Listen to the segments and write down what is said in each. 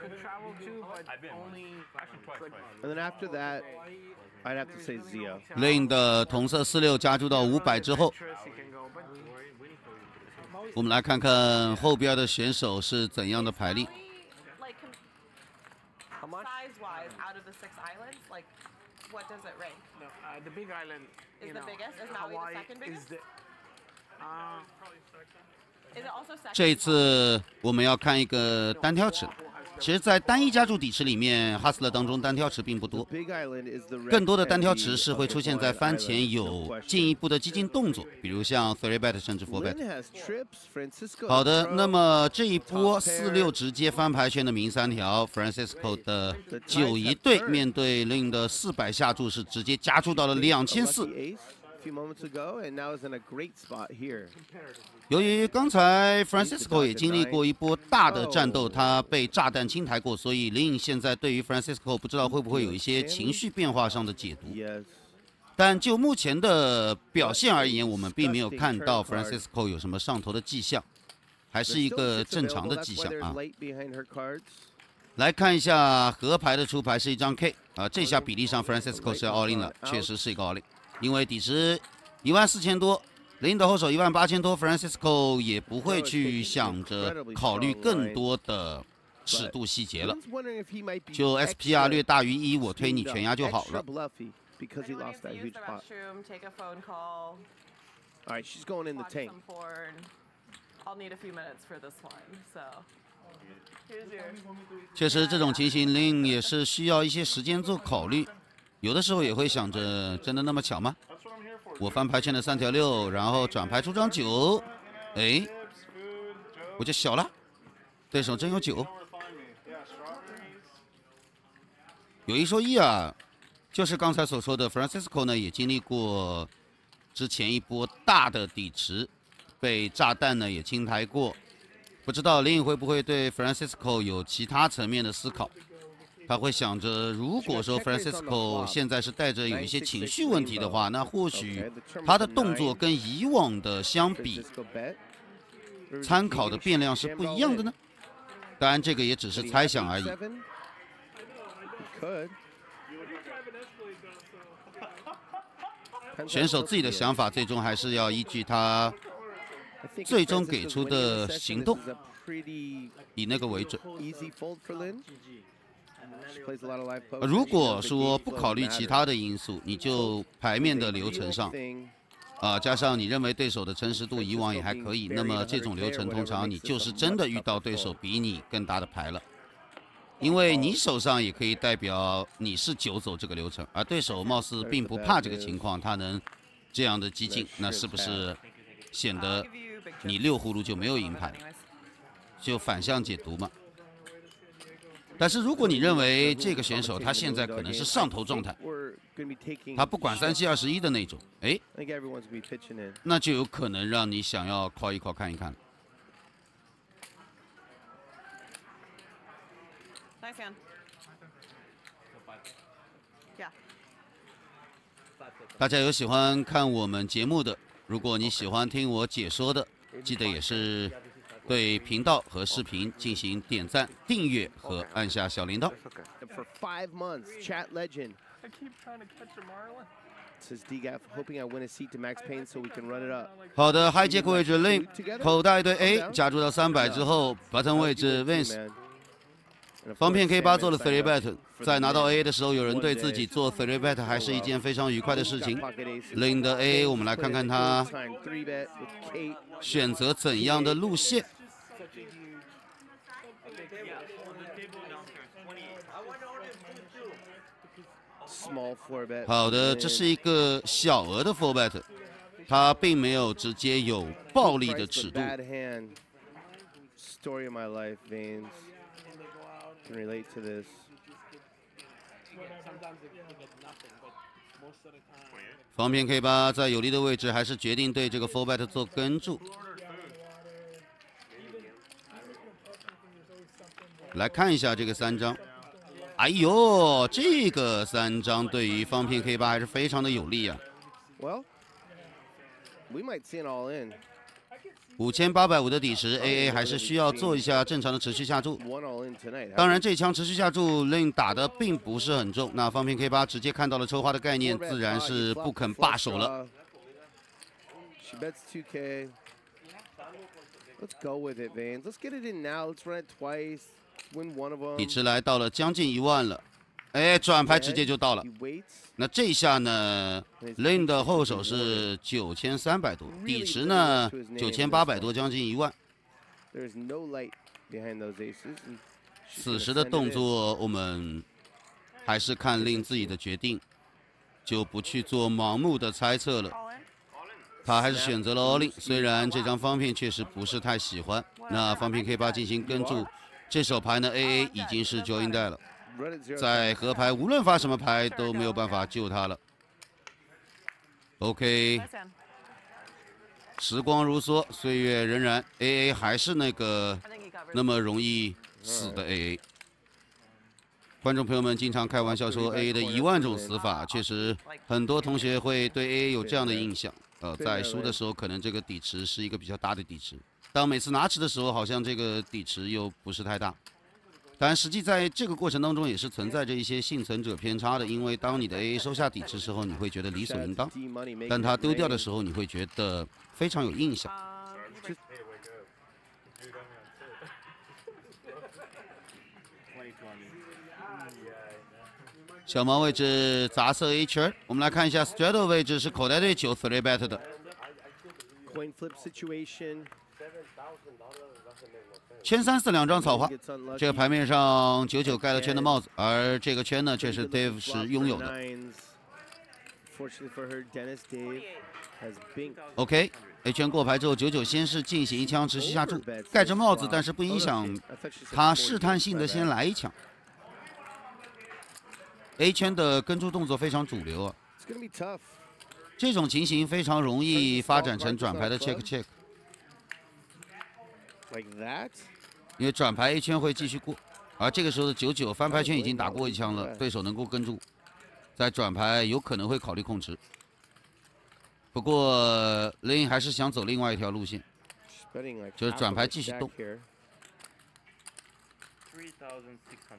And then after that, I'd have to say Zio. Lane 的同色46加注到500之后，我们来看看后边的选手是怎样的排列。 Size-wise, out of the 6 islands, like, what does it rank? No, the Big Island is the biggest. Is Maui the second biggest? Is it also second? 这一次我们要看一个单挑池。其实，在单一加注底池里面，哈斯勒当中单挑池并不多，更多的单挑池是会出现在番前有进一步的激进动作，比如像 3bet 甚至 4bet。好的，那么这一波4-6直接翻牌圈的明3条 ，Francisco 的9-1对面对 Lin 的400下注是直接加注到了2400。 由于刚才 Francisco 也经历过一波大的战斗，他被炸弹清台过，所以Lin现在对于 Francisco 不知道会不会有一些情绪变化上的解读。但就目前的表现而言，我们并没有看到 Francisco 有什么上头的迹象，还是一个正常的迹象啊。来看一下河牌的出牌是一张 K 啊，这下比例上 Francisco 是要 all in 了，确实是一个 all in。 因为底池14000多，Lin的后手18000多 ，Francisco 也不会去想着考虑更多的尺度细节了。就 SPR 略大于1，我推你全压就好了。确实，这种情形 Lin 也是需要一些时间做考虑。 有的时候也会想着，真的那么巧吗？我翻牌圈的3条6，然后转牌出张9，哎，我就小了，对手真有9。有一说一啊，就是刚才所说的 ，Francisco 呢也经历过之前一波大的底池，被炸弹呢也清台过，不知道Lin会不会对 Francisco 有其他层面的思考？ 他会想着，如果说 Francisco 现在是带着有一些情绪问题的话，那或许他的动作跟以往的相比，参考的变量是不一样的呢。当然，这个也只是猜想而已。选手自己的想法，最终还是要依据他最终给出的行动，以那个为准。 如果说不考虑其他的因素，你就牌面的流程上，加上你认为对手的诚实度以往也还可以，那么这种流程通常你就是真的遇到对手比你更大的牌了，因为你手上也可以代表你是9走这个流程，而对手貌似并不怕这个情况，他能这样的激进，那是不是显得你6葫芦就没有赢牌，就反向解读嘛？ 但是如果你认为这个选手他现在可能是上头状态，他不管37-21的那种，哎，那就有可能让你想要 call 一 call 看一看。 Nice hand. Yeah. 大家有喜欢看我们节目的，如果你喜欢听我解说的，记得也是。 对频道和视频进行点赞、订阅和按下小铃铛。好的 ，High Jack 位置 Lin， 口袋对 A 加注到300之后 ，Button 位置 Vince， 方片 K8 做了 3bet， 在拿到 A 的时候，有人对自己做 3bet 还是一件非常愉快的事情。Lin 的 A， 我们来看看他选择怎样的路线。 好的，这是一个小额的 4bet， 它并没有直接有暴力的尺度。方片 K8 在有利的位置，还是决定对这个 4bet 做跟注。来看一下这个3张。 哎呦，这个3张对于方片 K8 还是非常的有利啊。 Well, we might see an all in. 5850的底池 ，AA 还是需要做一下正常的持续下注。当然，这枪持续下注 Lin 打的并不是很重，那方片 K8 直接看到了抽花的概念，自然是不肯罢手了。 She bets 2K. Let's go with it, Vans. Let's get it in now. Let's run it twice. Win one of them. 底池来到了将近1万了，哎，转牌直接就到了。 He waits. 那这一下呢 ，Lin 的后手是9300多，底池呢9800多，将近1万。 There's no light behind those aces. 此时的动作，我们还是看Lin自己的决定，就不去做盲目的猜测了。 All in. 他还是选择了 all in， 虽然这张方片确实不是太喜欢。那方片 K8 进行跟注，这手牌呢 AA 已经是join带了，在河牌无论发什么牌都没有办法救他了。OK， Nice hand. 时光如梭，岁月荏苒 ，AA 还是那个 I think he covered. 那么容易死的 AA。观众朋友们经常开玩笑说 AA 的10000种死法，确实很多同学会对 AA 有这样的印象。在输的时候，可能这个底池是一个比较大的底池，当每次拿池的时候，好像这个底池又不是太大。当然，实际在这个过程当中也是存在着一些幸存者偏差的，因为当你的 AA 收下底池时候，你会觉得理所应当，但他丢掉的时候，你会觉得非常有印象。 小盲位置杂色 A 圈，我们来看一下 straddle 位置是口袋队9 3 bet 的。 Coin flip situation. 圈3 4两张草花，这个牌面上99盖了圈的帽子，而这个圈呢却是 Dave 是拥有的。 Fortunately for her, Dennis Dave has binked. OK，A 圈过牌之后，99先是进行一枪持续下注，盖着帽子，但是不影响他试探性的先来一枪。 A 圈的跟注动作非常主流啊， It's gonna be tough. 这种情形非常容易发展成转牌的 check check， Like that? 因为转牌 A 圈会继续过，而这个时候的99翻牌圈已经打过一枪了，对手能够跟住，在转牌有可能会考虑控制。不过 Lin 还是想走另外一条路线， She's betting like 就是 half 转 of 牌 the 继续 stack 动。 here. 3,600.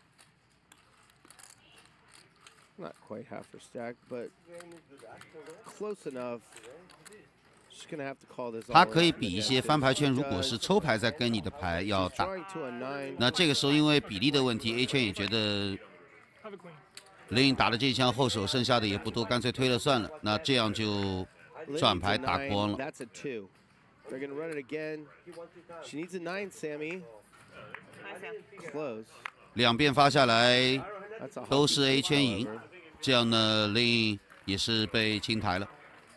Not quite half her stack, but close enough. She's gonna have to call this. 他可以比一些翻牌圈，如果是抽牌再跟你的牌要大。 Trying to a 9. 那这个时候因为比例的问题 ，A 圈也觉得 Lin 打的这一枪后手剩下的也不多，干脆推了算了。那这样就转牌打光了。 That's a 2. They're gonna run it again. She needs a 9, Sammy. Nice hand. Close. 两边发下来 That's a 都是 hockey A 圈 stick, 赢 however.， 这样呢 Lin 也是被清台了。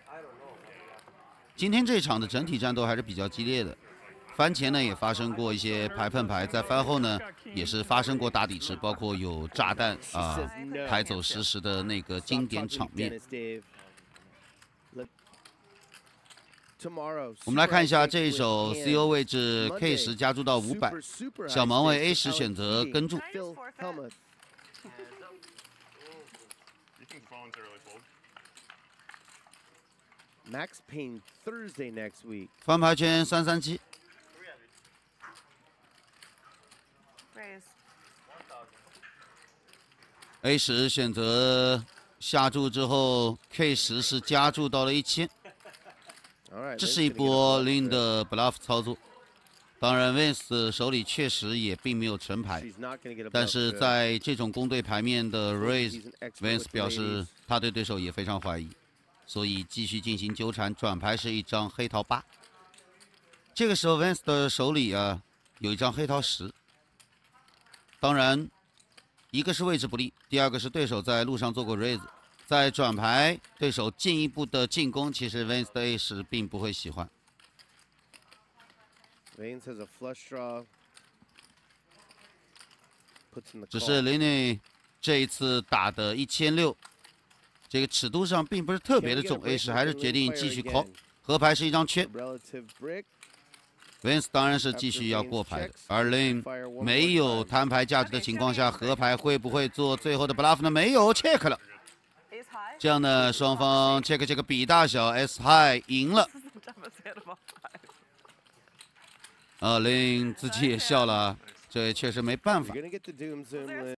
今天这场的整体战斗还是比较激烈的，番前呢也发生过一些牌碰牌，在番后呢也是发生过打底池，包括有炸弹啊、抬走实的那个经典场面。 我们来看一下这一手 CO 位置 K10加注到500，小盲位 A10选择跟注。 Phil Hellmuth. You think phones are really fold? Max Payne Thursday next week. 翻牌圈337， Raise. A10选择下注之后 ，K10是加注到了1000， All right. 这是一波 Lin 的 bluff 操作。当然 ，Vance 手里确实也并没有成牌， She's not gonna get above 但是 the- 在这种公对牌面的 raise， He's an expert Vance with 表示 ladies. 他对对手也非常怀疑，所以继续进行纠缠。转牌是一张黑桃8，这个时候 Vance 的手里啊有一张黑桃10。当然，一个是位置不利，第二个是对手在路上做过 raise， 在转牌对手进一步的进攻，其实 Vance 的 A10并不会喜欢。 Vance has a flush draw. Puts in the 只 call. 是 Lin 这一次打的1600，这个尺度上并不是特别的重 ，A10还是决定继续 call。河牌是一张圈 Relative brick. ，Vance 当然是继续要过牌的，而 Lin 没有摊牌价值的情况下，河牌会不会做最后的 bluff 呢？没有 check 了， Ace high. 这样呢，双方 check 这个比大小 S high 赢了。 This is the toughest hand of all time. 林自己也笑了，这也确实没办法 You're。gonna get the Doom Zoom.